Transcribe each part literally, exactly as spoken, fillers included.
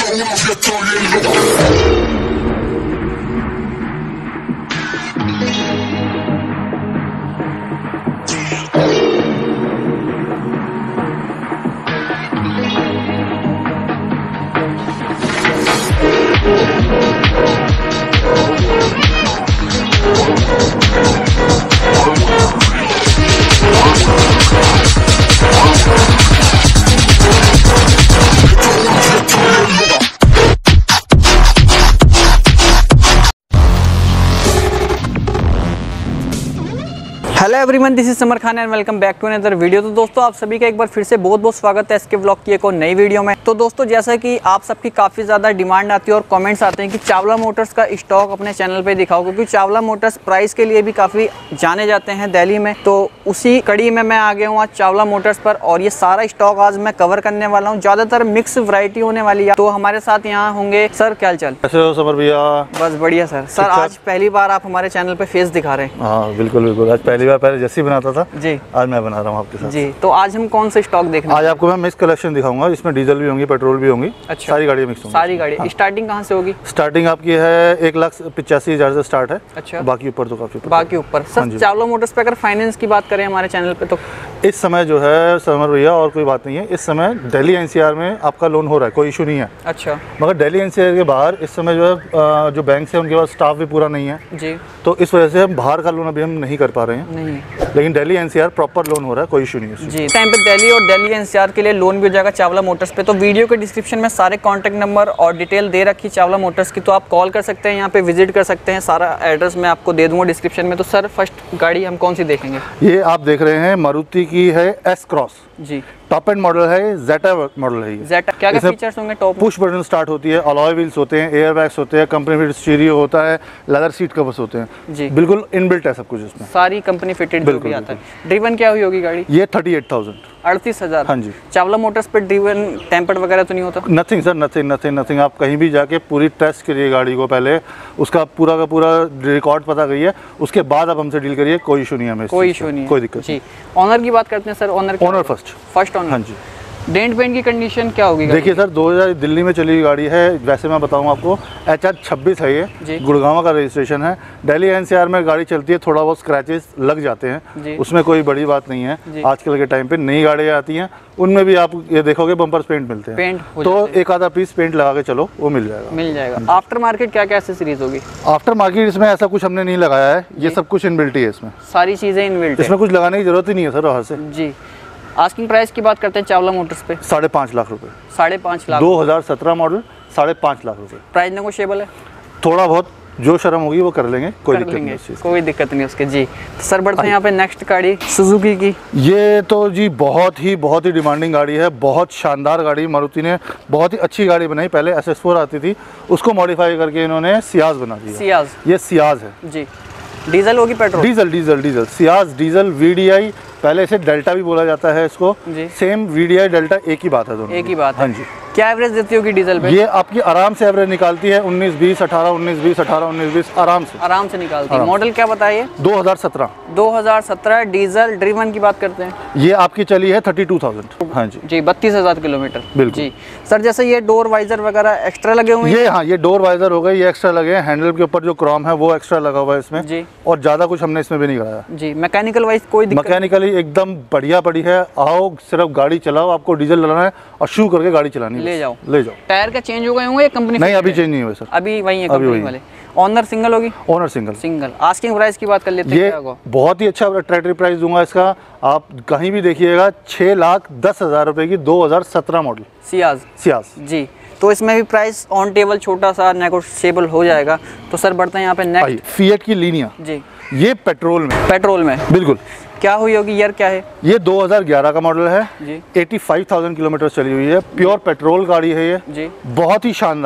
Hello everyone, this is Samar Khan and welcome back to another video. तो दोस्तों आप सभी का एक बार फिर से बहुत बहुत स्वागत है एसके व्लॉग की एक और नई वीडियो में। तो दोस्तों जैसा कि आप सबकी काफ़ी ज़्यादा डिमांड आती है और कमेंट्स आते हैं कि चावला मोटर्स का स्टॉक अपने चैनल पे दिखाओ, क्योंकि चावला मोटर्स प्राइस के लिए भी काफ़ी जाने जाते हैं दिल्ली में। तो उसी कड़ी में मैं आ गया हूँ आज चावला मोटर्स पर और ये सारा स्टॉक आज मैं कवर करने वाला हूँ। ज़्यादातर मिक्स वैरायटी होने वाली है। तो हमारे साथ यहाँ होंगे सर, क्या चल? कैसे हो समर भैया? बस बढ़िया सर। सर आज पहली बार आप हमारे चैनल पे फेस दिखा रहे हैं। हाँ बिल्कुल बिल्कुल, आज पहली बार, पहले जैसी बनाता था जी, आज मैं बना रहा हूँ आपके साथ। जी, तो आज हम कौन सा स्टॉक देखना? आज आपको मैं मिक्स कलेक्शन दिखाऊंगा, इसमें डीजल भी होंगी, पेट्रोल भी होंगी। अच्छा, सारी गाड़ियाँ मिक्स होंगी। सारी गाड़ी। हाँ। स्टार्टिंग कहाँ से होगी? स्टार्टिंग आपकी है एक लाख पिचासी हजार से स्टार्ट है। अच्छा, बाकी ऊपर तो काफी बाकी ऊपर। सर चावला मोटर्स पे अगर फाइनेंस की बात करें हमारे चैनल पे, तो इस समय जो है समर भैया और कोई बात नहीं है, इस समय दिल्ली एनसीआर में आपका लोन हो रहा है, कोई इशू नहीं है। अच्छा, मगर दिल्ली एनसीआर के बाहर इस समय जो है जो बैंक है उनके पास स्टाफ भी पूरा नहीं है जी, तो इस वजह से हम बाहर का लोन अभी हम नहीं कर पा रहे हैं। नहीं, लेकिन दिल्ली एनसीआर प्रॉपर लोन हो रहा है, कोई इशू नहीं है जी। टाइम पे दिल्ली और दिल्ली एनसीआर के लिए लोन भी हो जाएगा चावला मोटर्स पे। तो वीडियो के डिस्क्रिप्शन में सारे कॉन्टैक्ट नंबर और डिटेल दे रखी चावला मोटर्स की, तो आप कॉल कर सकते हैं, यहाँ पे विजिट कर सकते हैं। सारा एड्रेस मैं आपको दे दूंगा डिस्क्रिप्शन में। तो सर फर्स्ट गाड़ी हम कौन सी देखेंगे? ये आप देख रहे हैं मारुति की है एस क्रॉस जी, टॉप एंड मॉडल है, जेटा मॉडल है। जेटा क्या क्या फीचर्स होंगे? टॉप पुश बटन स्टार्ट होती है, अलॉय व्हील्स होते हैं, एयर बैग्स होते हैं, कंपनी फिटेड स्टीरियो होता है, लेदर सीट कवर्स होते हैं जी, बिल्कुल इनबिल्ट है सब कुछ इसमें, सारी कंपनी फिटेड बिल्कुल आता है। ड्रिवन क्या हुई होगी गाड़ी? ये थर्टी एट थाउजेंड अड़तीस हजार। हाँ जी। चावला मोटर्स पे ड्रिवन टेम्पर्ड वगैरह तो नहीं होता? Nothing sir, nothing nothing nothing. आप कहीं भी जाके पूरी टेस्ट करिए गाड़ी को, पहले उसका पूरा का पूरा रिकॉर्ड पता करिए, उसके बाद आप हमसे डील करिए, कोई इशू नहीं है हमें, कोई इशू नहीं, कोई दिक्कत नहीं। ऑनर की बात करते हैं sir. Owner owner first first owner. हाँ जी। डेंट पेंट की कंडीशन क्या होगी? देखिए सर, दो हज़ार दिल्ली में चली हुई गाड़ी है। वैसे मैं बताऊं आपको, एच आर छब्बीस है, ये गुड़गांव का रजिस्ट्रेशन है। दिल्ली एनसीआर में गाड़ी चलती है, थोड़ा बहुत स्क्रैचेस लग जाते हैं, उसमें कोई बड़ी बात नहीं है। आजकल के टाइम पे नई गाड़ियाँ आती हैं, उनमें भी आप ये देखोगे बम्पर पेंट मिलते हैं, पेंट तो एक आधा पीस पेंट लगा के चलो, वो मिल जाएगा मिल जाएगा आफ्टर मार्केट क्या क्या एसेसरीज होगी? आफ्टर मार्केट इसमें ऐसा कुछ हमने नहीं लगाया है, ये सब कुछ इनबिल्ट ही है इसमें, सारी चीजें इनबिल्ट, इसमें कुछ लगाने की जरूरत ही नहीं है सर बाहर से जी। आस्किंग प्राइस की बात करते हैं चावला मोटर्स पे, साढ़े पाँच लाख रुपए। साढ़े पाँच लाख दो हज़ार सत्रह मॉडल, साढ़े पाँच लाख रुपए। प्राइस नेगोशिएबल है? थोड़ा बहुत जो शर्म होगी वो कर लेंगे, कोई दिक्कत नहीं, कोई दिक्कत नहीं उसके जी। तो सर बढ़ते हैं यहाँ पे नेक्स्ट गाड़ी सुजुकी की। ये तो जी बहुत ही बहुत ही डिमांडिंग गाड़ी है, बहुत शानदार गाड़ी। मारुति ने बहुत ही अच्छी गाड़ी बनाई। पहले एस एस फोर आती थी, उसको मॉडिफाई करके इन्होंने सियाज बना दिया। सियाज, ये सियाज है जी। डीजल होगी petrol? Diesel diesel diesel Ciaz diesel VDI, पहले इसे डेल्टा भी बोला जाता है इसको, सेम वीडीआई डेल्टा एक ही बात है दोनों, एक ही बात है। हाँ जी। क्या एवरेज देती होगी डीजल पे? ये आपकी आराम से एवरेज निकालती है उन्नीस बीस अठारह उन्नीस बीस अठारह उन्नीस बीस, आराम से आराम से निकालती है। मॉडल क्या बताइए? दो हज़ार सत्रह दो हज़ार सत्रह डीजल ड्रिवन की बात करते हैं, ये आपकी चली है थर्टी टू थाउजेंड। हाँ जी जी, बत्तीस हजार किलोमीटर बिल्कुल जी। सर जैसे ये डोर वाइजर वगैरह एक्स्ट्रा लगे हुए हैं? ये हाँ, ये डोर वाइजर हो गए, ये एक्स्ट्रा लगे हैं। हैंडल के ऊपर जो क्रोम है वो एक्स्ट्रा लगा हुआ है इसमें जी, और ज्यादा कुछ हमने इसमें भी नहीं कराया जी। मैकेनिकल वाइज कोई दिक्कत? मैकेनिकली एकदम बढ़िया पड़ी है। आओ सिर्फ गाड़ी चलाओ, आपको डीजल डलाना है और शू करके गाड़ी चलानी, ले जाओ ले जाओ। टायर का चेंज हो गए होंगे कंपनी? नहीं, अभी चेंज नहीं हुए सर, अभी वही है कंपनी वाले। ऑनर सिंगल होगी? Owner single single. Asking price की बात कर लेते हैं, ये बहुत ही अच्छा ट्रैक्टर प्राइस दूंगा इसका, आप कहीं भी देखिएगा, छह लाख दस हजार रुपए की दो हजार सत्रह मॉडल सियाज सियाज जी। तो इसमें भी प्राइस ऑन टेबल छोटा सा नेगोशिएबल हो जाएगा। तो सर बढ़ते हैं यहाँ पे नेक्स्ट, फिएट की लीनिया जी, ये पेट्रोल में पेट्रोल में बिल्कुल। क्या हुई होगी, ईयर क्या है? ये दो हज़ार ग्यारह का मॉडल है जी, पचासी हज़ार किलोमीटर चली हुई है, प्योर पेट्रोल गाड़ी है ये जी, बहुत ही शानदार।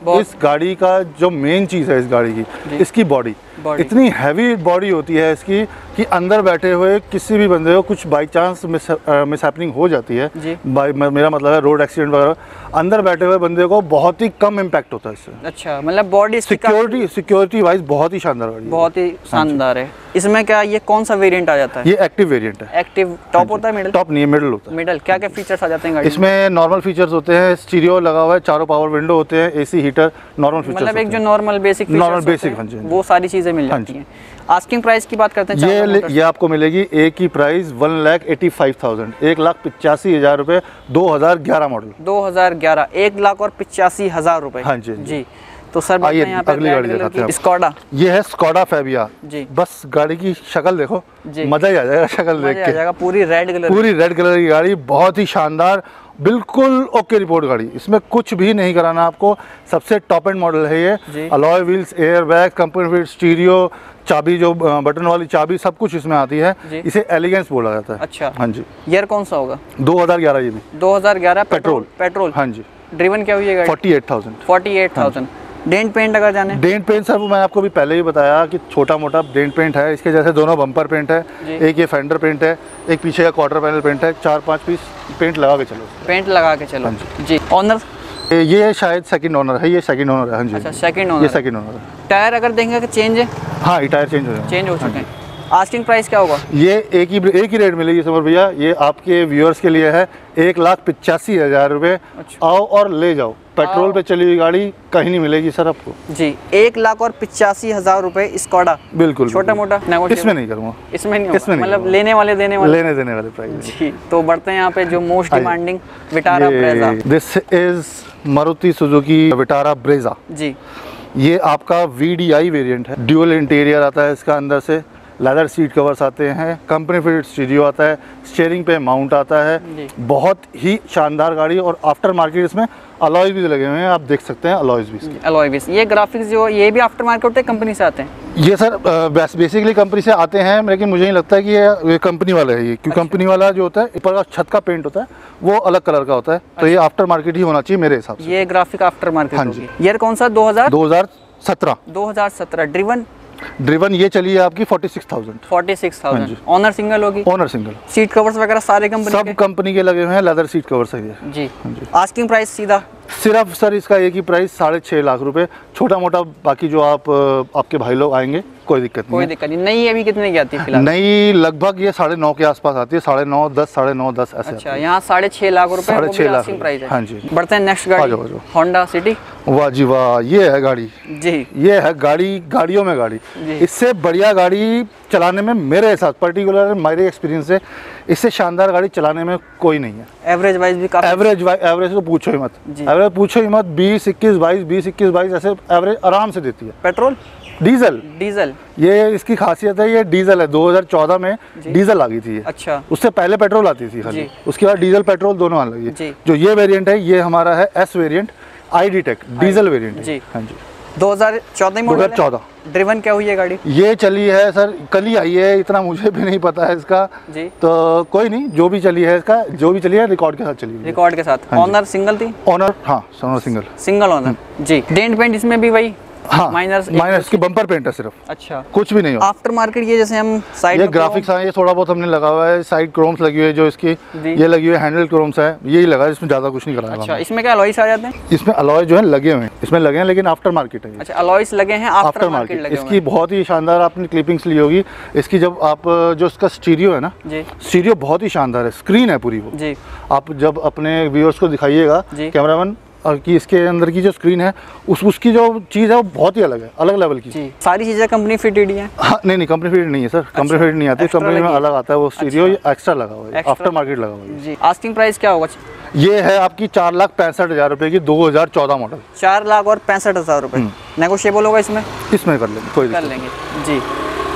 इस गाड़ी का जो मेन चीज़ है इस गाड़ी की, इसकी बॉडी इतनी हैवी बॉडी होती है इसकी कि अंदर बैठे हुए किसी भी बंदे को कुछ बाई चांस मिस मिसहैपनिंग हो जाती है, मेरा मतलब है रोड एक्सीडेंट वगैरह, अंदर बैठे हुए बंदे को बहुत ही कम इम्पैक्ट होता है इससे। अच्छा, मतलब बॉडी सिक्योरिटी सिक्योरिटी वाइज बहुत ही शानदार गाड़ी, बहुत ही शानदार है। इसमें क्या ये कौन सा वेरिएंट आ जाता है? ये एक्टिव वेरिएंट है। एक्टिव टॉप होता है, मिडिल? टॉप नहीं है, मिडिल होता है। मिडिल क्या क्या फीचर्स आ जाते हैं गाड़ी में? इसमें नॉर्मल फीचर्स होते हैं, स्टीरियो लगा हुआ है, चारों पावर विंडो होते हैं, एसी हीटर, नॉर्मल फीचर्स, मतलब एक जो नॉर्मल बेसिक नॉर्मल बेसिक वो सारी चीजें मिल जाती हैं। आस्किंग प्राइस की बात करते हैं, ये ये आपको मिलेगी एक की price one lakh eighty five thousand, एक लाख पिचासी हजार रुपए, दो हजार ग्यारह मॉडल, दो हजार ग्यारह, एक लाख और पिचासी हजार रुपए। हाँ जी जी। तो सर आइए अगली गाड़ी दिखाते हैं। स्कोडा, ये है स्कोडा फैबिया जी। बस गाड़ी की शक्ल देखो, मजा ही आ जाएगा शक्ल देख के। पूरी रेड कलर, पूरी रेड कलर की गाड़ी, बहुत ही शानदार, बिल्कुल ओके रिपोर्ट गाड़ी, इसमें कुछ भी नहीं कराना आपको। सबसे टॉप एंड मॉडल है ये, alloy wheels, air bag, company fit stereo, चाबी जो बटन वाली चाबी, सब कुछ इसमें आती है। इसे एलिगेंस बोला जाता है। अच्छा, हाँ जी। ईयर कौन सा होगा? दो हजार ग्यारह ये भी दो हजार ग्यारह, पेट्रोल पेट्रोल हाँ जी। ड्रिवन क्या हुई है गाड़ी? Forty eight thousand forty eight thousand. Dent paint अगर जाने? डेंट पेंट सर मैं आपको भी पहले ही बताया कि छोटा मोटा डेंट पेंट है, इसके जैसे दोनों बम्पर पेंट है, एक ये फेंडर पेंट है, एक पीछे का क्वार्टर पैनल पेंट है, चार पांच पीस पेंट लगा के चलो, पेंट लगा के चलो। जी। ऑनर? ये शायद सेकंड ओनर है, ये सेकंड ओनर है। हाँ जी। अच्छा, सेकंड ओनर, ये सेकंड ओनर है। टायर अगर देखेंगे कि चेंज है? हाँ, ये टायर चेंज हो गए, चेंज हो चुके हैं। आस्किंग प्राइस क्या होगा? ये एक ही एक ही रेट मिलेगी समर भैया, ये आपके व्यूअर्स के लिए है, एक लाख पिचासी हजार रुपये। अच्छा। आओ और ले जाओ, पेट्रोल पे चली हुई गाड़ी कहीं नहीं मिलेगी सर आपको। जी, एक लाख और पिचासी हजार रुपए स्कोडा। बिल्कुल छोटा मोटा इसमें नहीं करूँगा, इसमें नहीं, इसमें मतलब लेने वाले देने वाले लेने देने वाले प्राइस। जी। तो बढ़ते हैं यहाँ पे जो most demanding Vitara Brezza. This is Maruti Suzuki Vitara Brezza जी। ये आपका वी डी आई वेरिएंट है, ड्यूअल इंटीरियर आता है इसका, अंदर से लेदर सीट कवर्स आते हैं, कंपनी फिटेड स्टीरियो आता है, स्टीयरिंग पे माउंट आता है, बहुत ही शानदार गाड़ी। और आफ्टर मार्केट इसमें अलॉयज भी लगे हुए हैं, आप देख सकते हैं अलॉयज भी। अलॉय भी, ये ग्राफिक्स जो ये भी आफ्टर मार्केट होते हैं, कंपनी से आते हैं? ये सर बेसिकली कंपनी से आते हैं, लेकिन मुझे नहीं लगता कि ये कंपनी वाला है ये, क्योंकि कंपनी वाला जो होता है ऊपर का छत का पेंट होता है वो अलग कलर का होता है, तो ये आफ्टर मार्केट ही होना चाहिए मेरे हिसाब से। ये ग्राफिक आफ्टर मार्केट। हाँ जी। ईयर कौन सा? दो हजार दो हजार सत्रह दो हजार सत्रह। ड्रिवन? ड्रिवन ये चली है आपकी forty six thousand. Forty six thousand. Owner single होगी? Owner single. सीट कवर्स वगैरह सारे कंपनी सब के? कंपनी के लगे हुए हैं, लेदर सीट कवर्स है ये। जी। आस्किंग प्राइस सीधा सिर्फ सर इसका एक ही प्राइस साढ़े छः लाख रुपए, छोटा मोटा बाकी जो आप आपके भाई लोग आएंगे कोई दिक्कत नहीं, कोई दिक्कत नहीं। नई अभी कितने की आती है फिलहाल? नई लगभग ये साढ़े नौ के आसपास आती है, साढ़े नौ दस साढ़े नौ दस ऐसे। अच्छा, यहाँ साढ़े छः लाख रुपए साढ़े छः लाख प्राइस है। हाँ जी। बढ़ते हैं नेक्स्ट गाड़ी, होंडा सिटी। वाह जी वाह, ये है गाड़ी जी, ये है गाड़ी, गाड़ियों में गाड़ी। इससे बढ़िया गाड़ी चलाने में मेरे साथ पर्टिकुलर मेरे एक्सपीरियंस से इससे शानदार गाड़ी चलाने में कोई नहीं है। एवरेज वाइज भी काफी, एवरेज एवरेज तो पूछो ही मत, एवरेज पूछो ही मत, बीस इक्कीस बाईस बीस इक्कीस बाईस ऐसे एवरेज आराम से देती है। पेट्रोल? डीजल। डीजल, ये इसकी खासियत है, ये डीजल है। दो हजार चौदह में डीजल आ गई थी। अच्छा। उससे पहले पेट्रोल आती थी खाली, उसके बाद डीजल पेट्रोल दोनों आने लगी। जो ये वेरिएंट है ये हमारा है S variant, I D tech diesel variant है। हाँ जी। दो हजार चौदह मॉडल। दो हजार चौदह। ड्रिवन क्या हुई है गाड़ी? ये चली है सर, कल ही आई है, इतना मुझे भी नहीं पता है इसका जी। तो कोई नहीं, जो भी चली है इसका, जो भी चली है रिकॉर्ड के साथ चली है। रिकॉर्ड के साथ। ऑनर सिंगल थी? ऑनर हाँ, ऑनर सिंगल सिंगल ऑनर जी। डेंट पेंट इसमें भी वही? हाँ, माइनर माइनर इसकी बम्पर पेंट है सिर्फ। अच्छा, कुछ भी नहीं हो। आफ्टर मार्केट ये जैसे हम साइड ये ग्राफिक्स है, ये थोड़ा बहुत हमने लगा हुआ है, साइड क्रोम्स लगी हुई है जो इसकी, ये लगी हुई है, हैंडल क्रोम्स है, यही लगा है, इसमें ज्यादा कुछ नहीं कराया। अच्छा, इसमें क्या अलॉयस आ जाते हैं? इसमें अलॉय जो है लगे हुए हैं, इसमें लगे हैं, लेकिन आफ्टर मार्केट है। अच्छा, अलॉयस लगे हैं आफ्टर मार्केट लगे। इसकी बहुत ही शानदार आपने क्लिपिंग्स ली होगी इसकी, जब आप जो इसका स्टीरियो है ना, स्टीरियो बहुत ही शानदार है, स्क्रीन है पूरी वो जी। आप जब अपने व्यूअर्स को दिखाइएगा कैमरामैन कि इसके अंदर की जो स्क्रीन है उस उसकी जो चीज़ है वो बहुत ही अलग है, अलग लेवल की। जी। सारी चीज़ें कंपनी फिटेड ही हैं? हाँ, नहीं नहीं कंपनी फिटेड नहीं है सर। अच्छा, कंपनी फिटेड नहीं आती, कंपनी में अलग आता है वो स्टीरियो। अच्छा, एक्स्ट्रा लगा हुआ है, आफ्टर मार्केट लगा हुआ है जी। आस्किंग प्राइस क्या होगा? ये है आपकी चार लाख पैंसठ हज़ार रुपये की, दो हज़ार चौदह मॉडल। चार लाख और पैंसठ हज़ार रुपये नेगोशिएबल होगा इसमें? इसमें कर लेंगे, कोई कर लेंगे जी।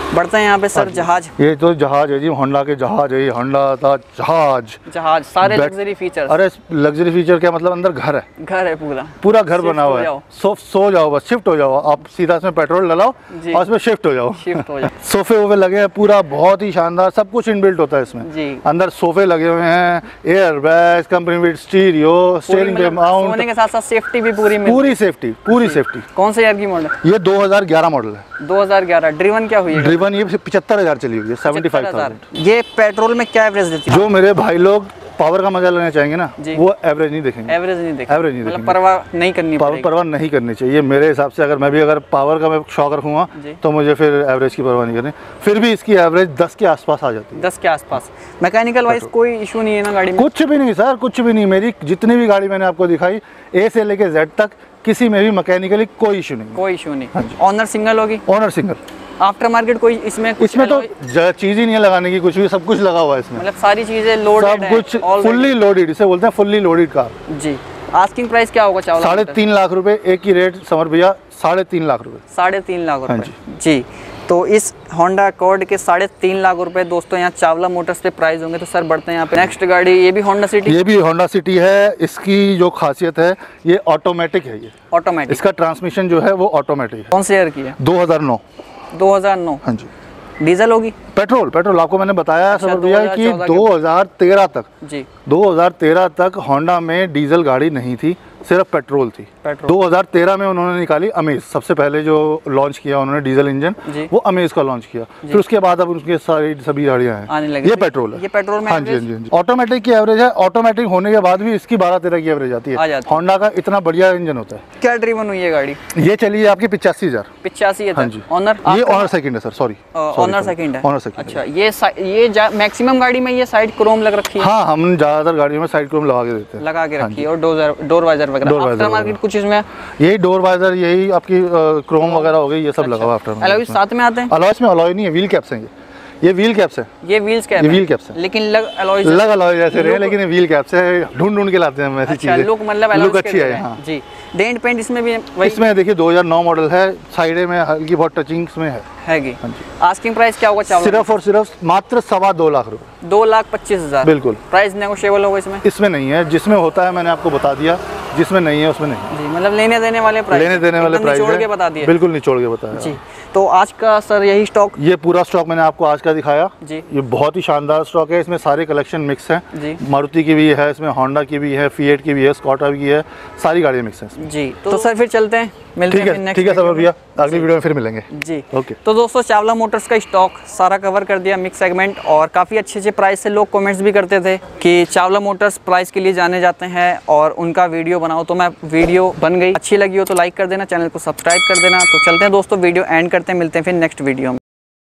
बढ़ते हैं यहाँ पे सर जहाज। ये तो जहाज है जी, होंडा के जहाज है, होंडा का जहाज जहाज सारे लग्जरी फीचर। अरे लग्जरी फीचर क्या मतलब, अंदर घर है, घर है पूरा पूरा घर बना हुआ है। सो सो जाओ बस, शिफ्ट हो जाओ आप, सीधा इसमें पेट्रोल डलाओ और इसमें शिफ्ट हो जाओ, शिफ्ट हो जाओ। सोफे वोफे लगे हैं, पूरा बहुत ही शानदार, सब कुछ इनबिल्ट होता है इसमें जी। अंदर सोफे लगे हुए हैं, air bag, company with stereo, steering पे माउंट, सोने के साथ साथ सेफ्टी भी पूरी पूरी सेफ्टी पूरी सेफ्टी। कौन से ईयर की मॉडल? ये दो हज़ार ग्यारह मॉडल है। दो हज़ार ग्यारह। ड्रिवन क्या हुई है? ड्रिवन ये पचहत्तर हजार चली हुई है, सेवेंटी फाइव थाउजेंड। ये पेट्रोल में क्या एवरेज देती है? जो मेरे भाई लोग पावर का मजा लेना चाहेंगे ना, वो एवरेज नहीं देखेंगे, एवरेज नहीं देखेंगे, एवरेज नहीं मतलब परवाह नहीं करनी पड़ेगी, परवाह नहीं करनी चाहिए मेरे हिसाब से। अगर मैं भी अगर पावर का मैं शौक रखूंगा तो मुझे फिर एवरेज की परवाह नहीं करनी। फिर भी इसकी एवरेज दस के आसपास आ जाती है, दस के आसपास। मैकेनिकल वाइज कोई इशू नहीं है ना गाड़ी में? कुछ भी नहीं सर, कुछ भी नहीं। मेरी जितनी भी गाड़ी मैंने आपको दिखाई, ए से लेके जेड तक, किसी में भी मैकेनिकली कोई इशू नहीं, कोई इशू नहीं। ऑनर सिंगल होगी? Owner single. आफ्टर मार्केट कोई इसमें कुछ इसमें तो चीज ही नहीं है लगाने की, कुछ भी, सब कुछ लगा हुआ है इसमें, मतलब सारी चीजें लोडेड सब कुछ फुल्ली लोडेड, इसे बोलते हैं फुल्ली लोडेड कार जी। आस्किंग प्राइस क्या होगा चावला? साढ़े तीन लाख रुपए एक ही रेट समर भैया, साढ़े तीन लाख रुपए। साढ़े तीन लाख रुपए हाँ जी। जी। तो इस होंडा अकॉर्ड के साढ़े तीन लाख रुपए दोस्तों यहाँ चावला मोटर्स पे प्राइस होंगे। तो सर बढ़ते हैं यहाँ पे नेक्स्ट गाड़ी, ये भी होंडा सिटी? ये भी होंडा सिटी है। इसकी जो खासियत है, ये ऑटोमेटिक है। ये ऑटोमेटिक, इसका ट्रांसमिशन जो है वो ऑटोमेटिक है। कौन से ईयर की है? दो हज़ार नौ। दो हज़ार नौ। हाँ जी। डीजल होगी? पेट्रोल, पेट्रोल आपको मैंने बताया अच्छा, समर भैया कि दो हज़ार तेरह तक जी, दो हज़ार तेरह तक होंडा में डीजल गाड़ी नहीं थी, सिर्फ पेट्रोल थी। पेट्रोल। दो हज़ार तेरह में उन्होंने निकाली अमेज, सबसे पहले जो लॉन्च किया उन्होंने डीजल इंजन, वो अमेज का लॉन्च किया। फिर उसके बाद अब उनके सारी सभी गाड़ियां हैं आने लगी। ये पेट्रोल है, ये पेट्रोल में। हाँ जी, हाँ जी। ऑटोमेटिक की एवरेज है, ऑटोमेटिक होने के बाद भी इसकी बारह तेरह की एवरेज आती है। होंडा का इतना बढ़िया इंजन होता है। क्या ड्रिवन हुई है गाड़ी? ये चली है आपकी पिचासी हजार पिचासी हाँ जी। ऑनर, ये ऑनर सेकंड है सर, सॉरी ऑनर सेकंड है, ऑनर सेकंड। अच्छा, ये ये मैक्सिमम गाड़ी में ये साइड क्रोम लग रखी है? हाँ, हम ज्यादातर गाड़ियों में साइड क्रोम लगा के देते हैं, लगा के रखी है। और डोर डोर वाइजर वगैरह कुछ इसमें यही डोर वाइजर, यही आपकी क्रोम वगैरह हो गई, ये सब लगा हुआ आफ्टर। अलॉय साथ में आते हैं? अलॉय में अलॉय नहीं है, व्हील कैप्स हैं। ये ये व्हील कैप्स है, ये व्हील्स कैप, ये व्हील कैप्स है, लेकिन लग अलॉय लग अलॉय जैसे रहे, लेकिन व्हील कैप्स है। ढूंढ ढूंढ के लाते हैं हम ऐसी चीजें। लुक मतलब लुक अच्छी है हाँ जी। डेंट पेंट इसमें भी इसमें देखिए दो हज़ार नौ मॉडल है, साइड में हल्की बहुत टचिंग्स में है हैगी। आस्किंग प्राइस क्या होगा चावला? सिर्फ और सिर्फ मात्र सवा दो लाख रुपए, दो लाख पच्चीस हजार बिल्कुल। प्राइस नेगोशिएबल होगा इसमें? इसमें नहीं है, जिसमें होता है मैंने आपको बता दिया, जिसमें नहीं है उसमें नहीं जी। मतलब लेने देने वाले प्राइस, लेने देने वाले प्राइस निचोड़ के बता दिए, बिल्कुल निचोड़ के बताया जी। तो आज का सर यही स्टॉक, ये पूरा स्टॉक मैंने आपको आज का दिखाया जी। ये बहुत ही शानदार स्टॉक है, इसमें सारे कलेक्शन मिक्स हैं जी। मारुति की भी है इसमें, होंडा की भी है, फिएट की भी है, स्कॉडा की है, सारी गाड़ियाँ मिक्स हैं जी। तो, तो सर फिर चलते हैं, मिलते हैं नेक्स्ट। ठीक है सर भैया, अगली वीडियो में फिर मिलेंगे जी। ओके। तो दोस्तों चावला मोटर्स का स्टॉक सारा कवर कर दिया, मिक्स सेगमेंट, और काफ़ी अच्छे अच्छे प्राइस से लोग कमेंट्स भी करते थे कि चावला मोटर्स प्राइस के लिए जाने जाते हैं और उनका वीडियो बनाओ। तो मैं वीडियो बन गई, अच्छी लगी हो तो लाइक कर देना, चैनल को सब्सक्राइब कर देना। तो चलते हैं दोस्तों, वीडियो एंड करते हैं, मिलते हैं फिर नेक्स्ट वीडियो में।